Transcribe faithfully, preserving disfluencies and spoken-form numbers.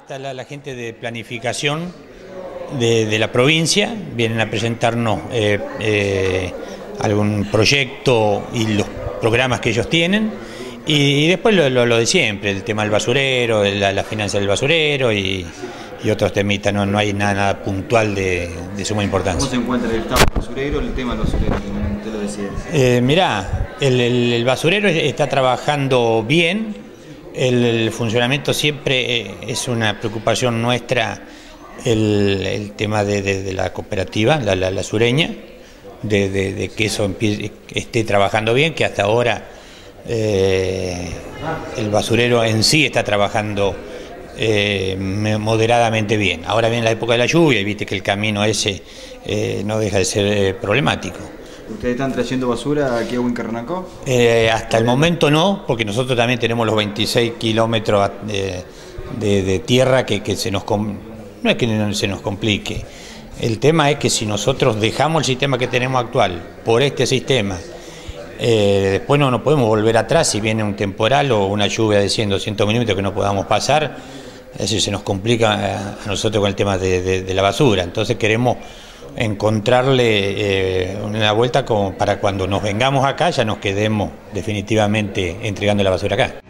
está la, la gente de planificación de, de la provincia, vienen a presentarnos eh, eh, algún proyecto y los programas que ellos tienen, y, y después lo, lo, lo de siempre, el tema del basurero, la, la financia del basurero y, y otros temitas. No, no hay nada, nada puntual de, de suma importancia. ¿Cómo se encuentra el estado del basurero, el tema del basurero? Usted lo decía. Eh, mirá, el, el, el basurero está trabajando bien. El, el funcionamiento siempre es una preocupación nuestra, el, el tema de, de, de la cooperativa, la, la, la sureña, de, de, de que eso empiece, esté trabajando bien, que hasta ahora eh, el basurero en sí está trabajando eh, moderadamente bien. Ahora viene la época de la lluvia y viste que el camino ese eh, no deja de ser eh, problemático. ¿Ustedes están trayendo basura aquí a Huincarranaco? Eh, hasta el momento no, porque nosotros también tenemos los veintiséis kilómetros de, de, de tierra que, que se nos... No es que no se nos complique. El tema es que si nosotros dejamos el sistema que tenemos actual por este sistema, eh, después no nos podemos volver atrás si viene un temporal o una lluvia de cien, doscientos milímetros que no podamos pasar. Es decir, se nos complica a nosotros con el tema de, de, de la basura. Entonces queremos encontrarle eh, una vuelta como para cuando nos vengamos acá ya nos quedemos definitivamente entregando la basura acá.